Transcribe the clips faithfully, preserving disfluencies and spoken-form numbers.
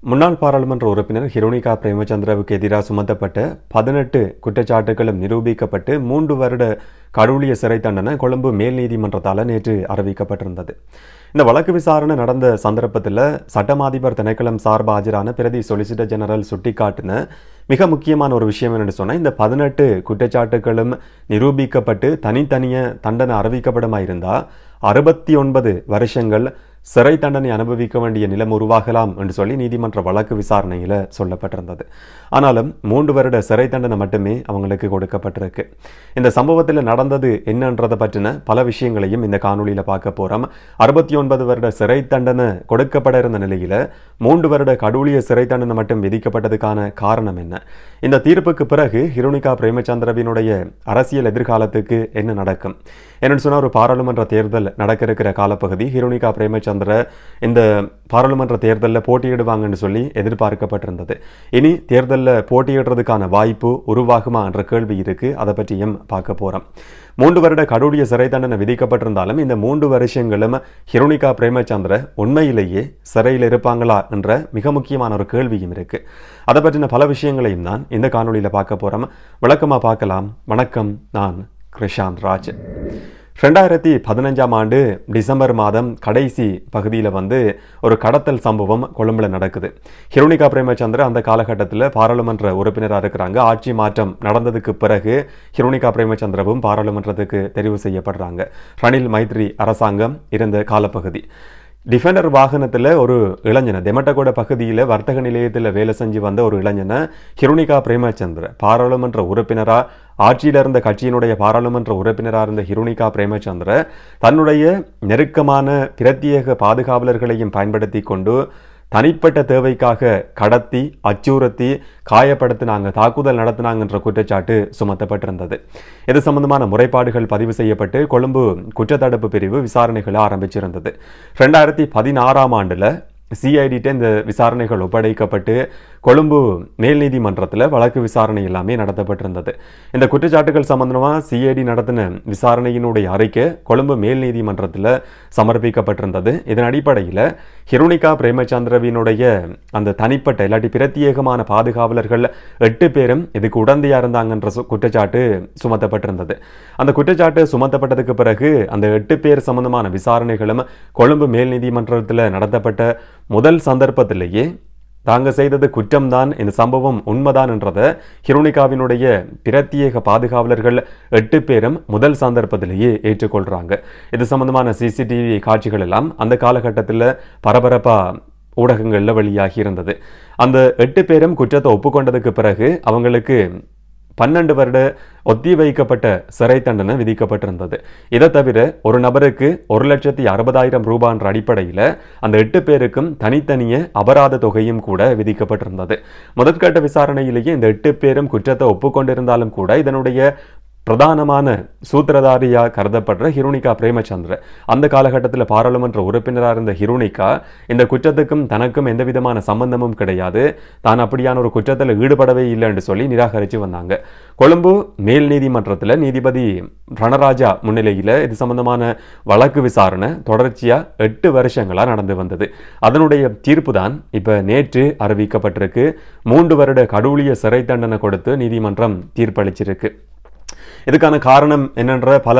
முன்னாள் பாராளுமன்ற உறுப்பினர் ஹிருணிகா பிரேமச்சந்திரவுக்கு எதிராக சுமத்தப்பட்ட பதினெட்டு குற்றச்சாட்டுகளும் நிரூபிக்கப்பட்டு மூன்று வருட கடூழிய சிறை தண்டனை கொழும்பு மேல் நீதிமன்றத்தால் நேற்று அறிவிக்கப்பட்டிருந்தது. இந்த வழக்கு விசாரணை நடந்த சந்தர்ப்பத்தில் சட்டமாதிபர் திணைக்களம் சார்பாக ஆஜரான பிரதி சொலிசிட்டர் ஜெனரல் சுட்டிக்காட்டின மிக முக்கியமான ஒரு விஷயம் என்னென்னு சொன்னால், இந்த பதினெட்டு குற்றச்சாட்டுகளும் நிரூபிக்கப்பட்டு தனித்தனிய தண்டனை அறிவிக்கப்படமா இருந்தால் அறுபத்தி ஒன்பது வருஷங்கள் சிறை தண்டனை அனுபவிக்க வேண்டிய நிலம் உருவாகலாம் என்று சொல்லி நீதிமன்ற வழக்கு விசாரணையில் சொல்லப்பட்டிருந்தது. ஆனாலும் மூன்று வருட சிறை தண்டனை மட்டுமே அவங்களுக்கு கொடுக்கப்பட்டிருக்கு. இந்த சம்பவத்தில் நடந்தது என்னன்றதை பற்றின பல விஷயங்களையும் இந்த காணொலியில் பார்க்க போகிறோம். அறுபத்தி ஒன்பது வருட சிறை தண்டனை கொடுக்கப்பட இருந்த நிலையில் மூன்று வருட கடூழிய சிறை தண்டனை மட்டும் விதிக்கப்பட்டதுக்கான காரணம் என்ன? இந்த தீர்ப்புக்கு பிறகு ஹிருணிகா பிரேமச்சந்திரவினுடைய அரசியல் எதிர்காலத்துக்கு என்ன நடக்கும்? என்னன்னு சொன்னால், ஒரு பாராளுமன்ற தேர்தல் நடக்க இருக்கிற காலப்பகுதி ஹிருணிகா பிரேமச்சந்திர இந்த பாராளுமன்ற தேர்தலில் போட்டியிடுவாங்கன்னு சொல்லி எதிர்பார்க்கப்பட்டிருந்தது. இனி தேர்தலில் போட்டியிடுறதுக்கான வாய்ப்பு உருவாகுமா என்ற கேள்வி இருக்கு. அதை பற்றியும் பார்க்க போறோம். மூன்று வருட கடூழிய சிறை தண்டனை விதிக்கப்பட்டிருந்தாலும் இந்த மூன்று வருஷங்களும் ஹிருணிகா பிரேமச்சந்திர உண்மையிலேயே சிறையில் இருப்பாங்களா என்ற மிக முக்கியமான ஒரு கேள்வியும் இருக்கு. அதை பற்றின பல விஷயங்களையும் தான் இந்த காணொலியில் பார்க்க போறோம். விளக்கமா பார்க்கலாம். வணக்கம், நான் கிருஷாந்த் ராஜ். ரெண்டாயிரத்தி பதினஞ்சாம் ஆண்டு டிசம்பர் மாதம் கடைசி பகுதியில் வந்து ஒரு கடத்தல் சம்பவம் கொழும்புல நடக்குது. ஹிருணிகா பிரேமச்சந்திர அந்த காலகட்டத்தில் பாராளுமன்ற உறுப்பினராக இருக்கிறாங்க. ஆட்சி மாற்றம் நடந்ததுக்கு பிறகு ஹிருணிகா பிரேமச்சந்திரவும் பாராளுமன்றத்துக்கு தெரிவு செய்யப்படுறாங்க. ரணில் மைத்ரி அரசாங்கம் இருந்த காலப்பகுதி. டிஃபெண்டர் வாகனத்தில் ஒரு இளைஞனை தெமட்டகோட பகுதியில் வர்த்தக நிலையத்தில் வேலை செஞ்சு வந்த ஒரு இளைஞனை ஹிருணிகா பிரேமச்சந்திர பாராளுமன்ற உறுப்பினராக ஆட்சியில் இருந்த கட்சியினுடைய பாராளுமன்ற உறுப்பினராக இருந்த ஹிருணிகா பிரேமச்சந்திர தன்னுடைய நெருக்கமான பிரத்யேக பாதுகாவலர்களையும் பயன்படுத்தி கொண்டு தனிப்பட்ட தேவைக்காக கடத்தி அச்சுறுத்தி காயப்படுத்தினாங்க, தாக்குதல் நடத்தினாங்கன்ற குற்றச்சாட்டு சுமத்தப்பட்டிருந்தது. இது சம்பந்தமான முறைப்பாடுகள் பதிவு செய்யப்பட்டு கொழும்பு குற்றத்தடுப்பு பிரிவு விசாரணைகளை ஆரம்பிச்சிருந்தது. ரெண்டாயிரத்தி பதினாறாம் ஆண்டுல சிஐடிட்ட இந்த விசாரணைகள் ஒப்படைக்கப்பட்டு கொழும்பு மேல் நீதிமன்றத்தில் வழக்கு விசாரணை எல்லாமே நடத்தப்பட்டிருந்தது. இந்த குற்றச்சாட்டுகள் சம்பந்தமாக சிஐடி நடத்தின விசாரணையினுடைய அறிக்கை கொழும்பு மேல் நீதிமன்றத்தில் சமர்ப்பிக்கப்பட்டிருந்தது. இதன் அடிப்படையில் ஹிருணிகா பிரேமச்சந்திரவினுடைய அந்த தனிப்பட்ட இல்லாட்டி பிரத்யேகமான பாதுகாவலர்கள் எட்டு பேரும் இதுக்கு உடந்தையா இருந்தாங்கன்ற குற்றச்சாட்டு சுமத்தப்பட்டிருந்தது. அந்த குற்றச்சாட்டு சுமத்தப்பட்டதுக்கு பிறகு அந்த எட்டு பேர் சம்பந்தமான விசாரணைகளும் கொழும்பு மேல் நீதிமன்றத்தில் நடத்தப்பட்ட முதல் சந்தர்ப்பத்திலேயே தாங்க செய்தது குற்றம்தான், இந்த சம்பவம் உண்மைதான் என்றதை ஹிருணிகாவினுடைய பிரத்யேக பாதுகாவலர்கள் எட்டு பேரும் முதல் சந்தர்ப்பத்திலேயே ஏற்றுக்கொள்றாங்க. இது சம்பந்தமான சிசிடிவி காட்சிகள் எல்லாம் அந்த காலகட்டத்தில் பரபரப்பா ஊடகங்களில் வெளியாகி இருந்தது. அந்த எட்டு பேரும் குற்றத்தை ஒப்புக்கொண்டதுக்கு பிறகு அவங்களுக்கு பன்னெண்டு வருட ஒத்தி வைக்கப்பட்ட சிறை தண்டனை விதிக்கப்பட்டிருந்தது. இதை தவிர ஒரு நபருக்கு ஒரு லட்சத்தி அறுபதாயிரம் ரூபாய் என்ற அடிப்படையில் அந்த எட்டு பேருக்கும் தனித்தனிய அபராத தொகையும் கூட விதிக்கப்பட்டிருந்தது. முதற்கட்ட விசாரணையிலேயே இந்த எட்டு பேரும் குற்றத்தை ஒப்புக்கொண்டிருந்தாலும் கூட இதனுடைய பிரதானமான சூத்திரதாரியா கருதப்படுற ஹிருணிகா பிரேமச்சந்திர அந்த காலகட்டத்தில் பாராளுமன்ற உறுப்பினராக இருந்த ஹிருணிகா இந்த குற்றத்துக்கும் தனக்கும் எந்த விதமான சம்பந்தமும் கிடையாது, தான் அப்படியான ஒரு குற்றத்தில் ஈடுபடவே இல்லை என்று சொல்லி நிராகரித்து வந்தாங்க. கொழும்பு மேல் நீதிமன்றத்தில் நீதிபதி ரணராஜா முன்னிலையில் இது சம்பந்தமான வழக்கு விசாரணை தொடர்ச்சியா எட்டு வருஷங்களா நடந்து வந்தது. அதனுடைய தீர்ப்பு தான் இப்ப நேற்று அறிவிக்கப்பட்டிருக்கு. மூன்று வருட கடூழிய சிறை தண்டனை கொடுத்து நீதிமன்றம் தீர்ப்பளிச்சிருக்கு. இதுக்கான காரணம் என்னென்ற பல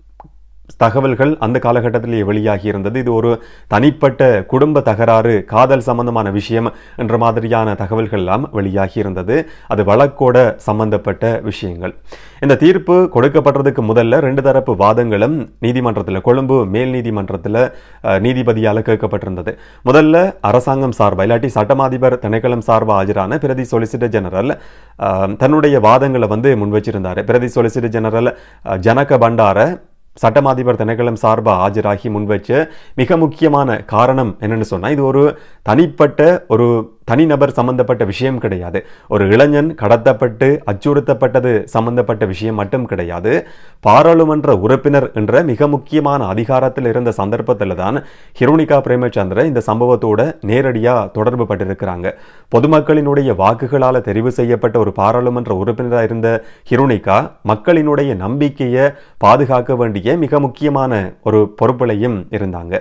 தகவல்கள் அந்த காலகட்டத்திலேயே வெளியாகி இருந்தது. இது ஒரு தனிப்பட்ட குடும்ப தகராறு, காதல் சம்பந்தமான விஷயம் என்ற மாதிரியான தகவல்கள் எல்லாம் வெளியாகி இருந்தது. அது வழக்கோட சம்பந்தப்பட்ட விஷயங்கள். இந்த தீர்ப்பு கொடுக்கப்படுறதுக்கு முதல்ல ரெண்டு தரப்பு வாதங்களும் நீதிமன்றத்தில் கொழும்பு மேல் நீதிமன்றத்தில் நீதிபதியால் கேட்கப்பட்டிருந்தது. முதல்ல அரசாங்கம் சார்பாக இல்லாட்டி சட்டமாதிபர் திணைக்களம் சார்பாக ஆஜரான பிரதி சொலிசிட்டர் ஜெனரல் தன்னுடைய வாதங்களை வந்து முன்வச்சிருந்தார். பிரதி சொலிசிட்டர் ஜெனரல் ஜனக பண்டார சட்டமாதிபர் திணைக்களம் சார்பாக ஆஜராகி முன்வச்ச மிக முக்கியமான காரணம் என்னன்னு சொன்னா, இது ஒரு தனிப்பட்ட ஒரு தனிநபர் சம்பந்தப்பட்ட விஷயம் கிடையாது. ஒரு இளைஞன் கடத்தப்பட்டு அச்சுறுத்தப்பட்டது சம்பந்தப்பட்ட விஷயம் மட்டும் கிடையாது. பாராளுமன்ற உறுப்பினர் என்ற மிக முக்கியமான அதிகாரத்தில் இருந்த சந்தர்ப்பத்தில் தான் ஹிருணிகா பிரேமச்சந்திர இந்த சம்பவத்தோட நேரடியா தொடர்பு பட்டிருக்கிறாங்க. பொதுமக்களினுடைய வாக்குகளால் தெரிவு செய்யப்பட்ட ஒரு பாராளுமன்ற உறுப்பினராக இருந்த ஹிருணிகா மக்களினுடைய நம்பிக்கையை பாதுகாக்க வேண்டிய மிக முக்கியமான ஒரு பொறுப்பிலையும் இருந்தாங்க.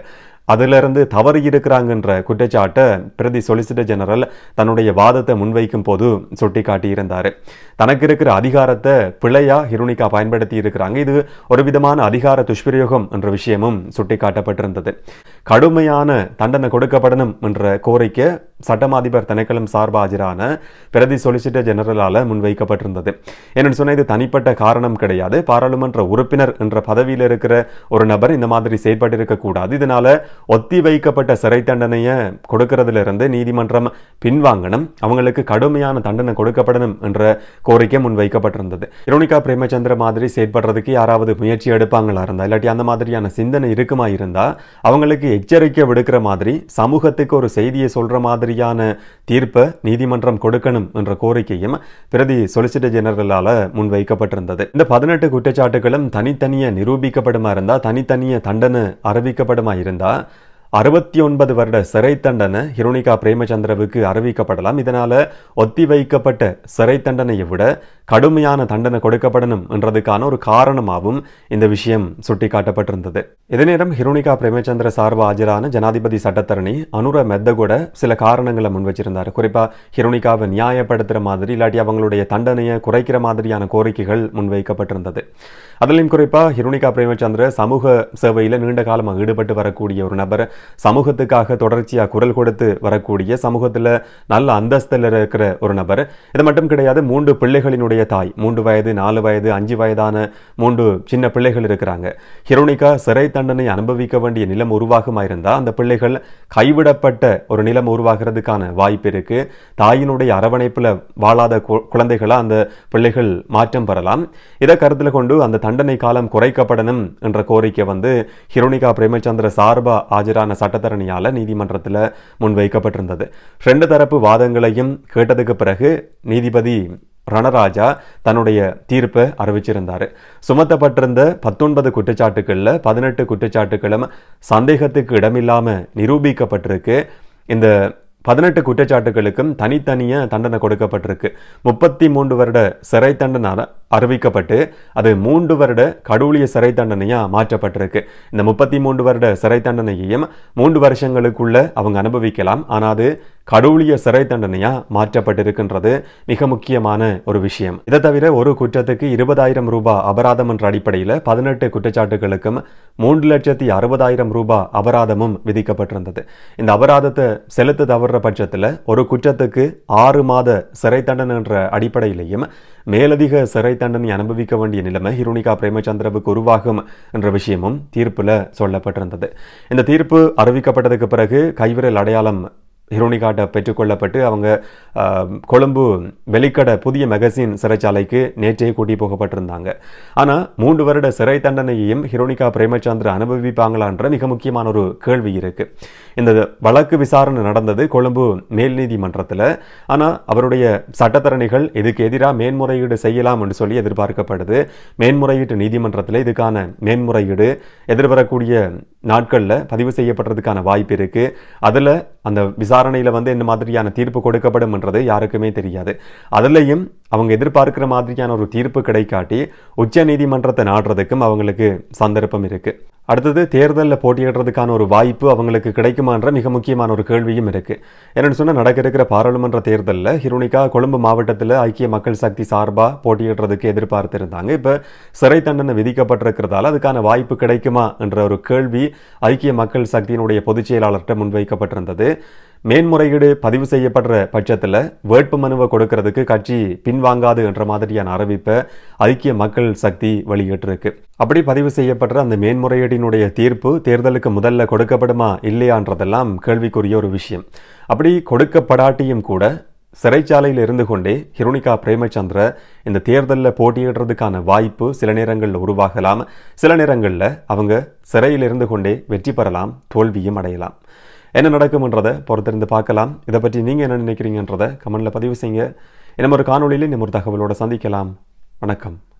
அதிலிருந்து தவறி இருக்கிறாங்கன்ற குற்றச்சாட்டை பிரதி சொலிசிட்டர் ஜெனரல் தன்னுடைய வாதத்தை முன்வைக்கும் போது சுட்டி காட்டியிருந்தார். தனக்கு இருக்கிற அதிகாரத்தை பிழையா ஹிருணிகா பயன்படுத்தி இருக்கிறாங்க, இது ஒரு விதமான அதிகார துஷ்பிரயோகம் என்ற விஷயமும் சுட்டி காட்டப்பட்டிருந்தது. கடுமையான தண்டனை கொடுக்கப்படணும் என்ற கோரிக்கை சட்டமாதிபர் திணைக்களம் சார்பாக ஆஜரான பிரதி சொலிசிட்டர் ஜெனரலால் முன்வைக்கப்பட்டிருந்தது. என்னென்னு சொன்னால் இது தனிப்பட்ட காரணம் கிடையாது, பாராளுமன்ற உறுப்பினர் என்ற பதவியில் இருக்கிற ஒரு நபர் இந்த மாதிரி செயற்பட்டு இருக்கக்கூடாது, இதனால ஒத்தி வைக்கப்பட்ட சிறை தண்டனையை கொடுக்கறதிலிருந்து நீதிமன்றம் பின்வாங்கணும், அவங்களுக்கு கடுமையான தண்டனை கொடுக்கப்படணும் என்ற கோரிக்கை முன்வைக்கப்பட்டிருந்தது. ஹிருணிகா பிரேமச்சந்திர மாதிரி செயற்படுறதுக்கு யாராவது முயற்சி எடுப்பாங்களா இருந்தா, இல்லாட்டி அந்த மாதிரியான சிந்தனை இருக்குமா இருந்தா அவங்களுக்கு எச்சரிக்கை விடுக்கிற மாதிரி சமூகத்துக்கு ஒரு செய்தியை சொல்ற மாதிரியான தீர்ப்பை நீதிமன்றம் கொடுக்கணும் என்ற கோரிக்கையும் பிரதி சொலிசிட்டர் ஜெனரலால முன்வைக்கப்பட்டிருந்தது. இந்த பதினெட்டு குற்றச்சாட்டுகளும் தனித்தனியே நிரூபிக்கப்படுமா இருந்தா, தனித்தனியே தண்டனை அறிவிக்கப்படுமா இருந்தா அறுபத்தி ஒன்பது வருட சிறை தண்டனை ஹிருணிகா பிரேமச்சந்திரவுக்கு அறிவிக்கப்படலாம். இதனால ஒத்தி வைக்கப்பட்ட சிறை தண்டனையை விட கடுமையான தண்டனை கொடுக்கப்படணும் என்றதுக்கான ஒரு காரணமாகவும் இந்த விஷயம் சுட்டிக்காட்டப்பட்டிருந்தது. இதே நேரம் ஹிருணிகா பிரேமச்சந்திர சார்பு ஆஜரான ஜனாதிபதி சட்டத்தரணி அனுர மெத்தகூட சில காரணங்களை முன் வச்சிருந்தார். குறிப்பா ஹிருணிகாவை நியாயப்படுத்துற மாதிரி இல்லாட்டி அவங்களுடைய தண்டனையை குறைக்கிற மாதிரியான கோரிக்கைகள் முன்வைக்கப்பட்டிருந்தது. அதிலும் குறிப்பா ஹிருணிகா பிரேமச்சந்திர சமூக சேவையில் நீண்ட காலமாக ஈடுபட்டு வரக்கூடிய ஒரு நபர், சமூகத்துக்காக தொடர்ச்சியாக குரல் கொடுத்து வரக்கூடிய, சமூகத்தில் நல்ல அந்தஸ்தில் இருக்கிற ஒரு நபர். இது மட்டும் கிடையாது, மூன்று பிள்ளைகளினுடைய தாய், மூன்று வயது நாலு வயது அஞ்சு வயதான மூன்று சின்ன பிள்ளைகள் இருக்கிறாங்க. ஹிருணிகா சிறை தண்டனை அனுபவிக்க வேண்டிய நிலம் உருவாகுமா இருந்தால் அந்த பிள்ளைகள் கைவிடப்பட்ட ஒரு நிலம் உருவாகிறதுக்கான வாய்ப்பு இருக்கு. தாயினுடைய அரவணைப்பில் வாழாத குழந்தைகளா அந்த பிள்ளைகள் மாற்றம் பெறலாம். இதை கருத்தில் கொண்டு அந்த தண்டனை காலம் குறைக்கப்படணும் என்ற கோரிக்கை வந்து ஹிருணிகா பிரேமச்சந்திர சார்பா ஆஜரான சட்டத்தரணியால நீதிமன்றத்தில் முன்வைக்கப்பட்டிருந்தது. ரெண்டு தரப்பு வாதங்களையும் கேட்டதுக்கு பிறகு நீதிபதி ரணராஜா தன்னுடைய தீர்ப்பை அறிவிச்சிருந்தார். சுமத்தப்பட்டிருந்த பத்தொன்பது குற்றச்சாட்டுகள்ல பதினெட்டு குற்றச்சாட்டுகளும் சந்தேகத்துக்கு இடமில்லாம நிரூபிக்கப்பட்டிருக்கு. இந்த பதினெட்டு குற்றச்சாட்டுகளுக்கும் தனித்தனிய தண்டனை கொடுக்கப்பட்டிருக்கு. முப்பத்தி மூன்று வருட சிறை தண்டனை அறிவிக்கப்பட்டு அது மூன்று வருட கடூழிய சிறை தண்டனையா மாற்றப்பட்டிருக்கு. இந்த முப்பத்தி மூன்று வருட சிறை தண்டனையையும் மூன்று வருஷங்களுக்குள்ள அவங்க அனுபவிக்கலாம், ஆனால் அது கடூழிய சிறை தண்டனையா மாற்றப்பட்டிருக்கின்றது மிக முக்கியமான ஒரு விஷயம். இதை தவிர ஒரு குற்றத்துக்கு இருபதாயிரம் ரூபாய் அபராதம் என்ற அடிப்படையில் பதினெட்டு குற்றச்சாட்டுகளுக்கும் மூன்று லட்சத்தி அறுபதாயிரம் ரூபாய் அபராதமும் விதிக்கப்பட்டிருந்தது. இந்த அபராதத்தை செலுத்த தவறுற பட்சத்தில் ஒரு குற்றத்துக்கு ஆறு மாத சிறை தண்டனை என்ற அடிப்படையிலையும் மேலதிக சிறை தண்டனை அனுபவிக்க வேண்டிய நிலைமை ஹிருணிகா பிரேமச்சந்திரவுக்கு உருவாகும் என்ற விஷயமும் தீர்ப்புல சொல்லப்பட்டிருந்தது. இந்த தீர்ப்பு அறிவிக்கப்பட்டதுக்கு பிறகு கைவிரல் அடையாளம் ஹிருணிகாட்ட பெற்றுக்கொள்ளப்பட்டு அவங்க கொழும்பு வெளிக்கட புதிய மெகசின் சிறைச்சாலைக்கு நேற்றே கூட்டி போகப்பட்டிருந்தாங்க. ஆனால் மூன்று வருட சிறை தண்டனையையும் ஹிருணிகா பிரேமச்சந்திர அனுபவிப்பாங்களான்ற மிக முக்கியமான ஒரு கேள்வி இருக்கு. இந்த வழக்கு விசாரணை நடந்தது கொழும்பு மேல் நீதிமன்றத்தில். ஆனால் அவருடைய சட்டத்தரணிகள் இதுக்கு எதிராக மேன்முறையீடு செய்யலாம் என்று சொல்லி எதிர்பார்க்கப்படுது. மேன்முறையீட்டு நீதிமன்றத்தில் இதுக்கான மேன்முறையீடு எதிர்வரக்கூடிய நாட்களில் பதிவு செய்யப்படுறதுக்கான வாய்ப்பு இருக்கு. அதில் அந்த விசாரணையில் வந்து என்ன மாதிரியான தீர்ப்பு கொடுக்கப்படும் என்றது யாருக்குமே தெரியாது. அதுலேயும் அவங்க எதிர்பார்க்கிற மாதிரியான ஒரு தீர்ப்பு கிடைக்காட்டி உச்ச நீதிமன்றத்தை நாடுறதுக்கும் அவங்களுக்கு சந்தர்ப்பம் இருக்கு. அடுத்தது தேர்தலில் போட்டியிடுறதுக்கான ஒரு வாய்ப்பு அவங்களுக்கு கிடைக்குமான்ற மிக முக்கியமான ஒரு கேள்வியும் இருக்கு. என்னென்னு சொன்னால் நடக்க இருக்கிற பாராளுமன்ற தேர்தலில் ஹிருணிகா கொழும்பு மாவட்டத்தில் ஐக்கிய மக்கள் சக்தி சார்பாக போட்டியிடுறதுக்கு எதிர்பார்த்திருந்தாங்க. இப்போ சிறை தண்டனை விதிக்கப்பட்டிருக்கிறதால அதுக்கான வாய்ப்பு கிடைக்குமா என்ற ஒரு கேள்வி ஐக்கிய மக்கள் சக்தியினுடைய பொதுச் செயலாளர்கிட்ட முன்வைக்கப்பட்டிருந்தது. மேன்முறையீடு பதிவு செய்யப்படுற பட்சத்தில் வேட்பு மனுவை கொடுக்கறதுக்கு கட்சி பின்வாங்காது என்ற மாதிரியான அறிவிப்பை ஐக்கிய மக்கள் சக்தி வெளியிட்டிருக்கு. அப்படி பதிவு செய்யப்படுற அந்த மேன்முறையீட்டினுடைய தீர்ப்பு தேர்தலுக்கு முதல்ல கொடுக்கப்படுமா இல்லையான்றதெல்லாம் கேள்விக்குரிய ஒரு விஷயம். அப்படி கொடுக்கப்படாட்டியும் கூட சிறைச்சாலையில் இருந்து கொண்டே ஹிருணிகா பிரேமச்சந்திர இந்த தேர்தலில் போட்டியிடுறதுக்கான வாய்ப்பு சில நேரங்களில் உருவாகலாம். சில நேரங்களில் அவங்க சிறையில் இருந்து கொண்டே வெற்றி பெறலாம், தோல்வியும் அடையலாம். என்ன நடக்கும்ன்றதை பொறுத்திருந்து பார்க்கலாம். இதை பற்றி நீங்கள் என்ன நினைக்கிறீங்கன்றதை கமெண்ட்ல பதிவு செய்யுங்க. இன்னும் ஒரு காணொலியில் இன்னும் ஒரு தகவலோட சந்திக்கலாம். வணக்கம்.